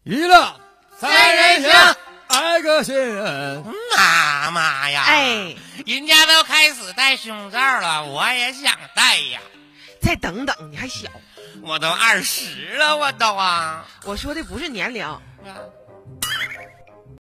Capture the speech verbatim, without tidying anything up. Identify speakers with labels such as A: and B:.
A: 娱乐三人行，爱个新人。
B: 妈妈呀！
C: 哎，
B: 人家都开始戴胸罩了，我也想戴呀。
C: 再等等，你还小。
B: 我都二十了，我都啊。
C: 我说的不是年龄，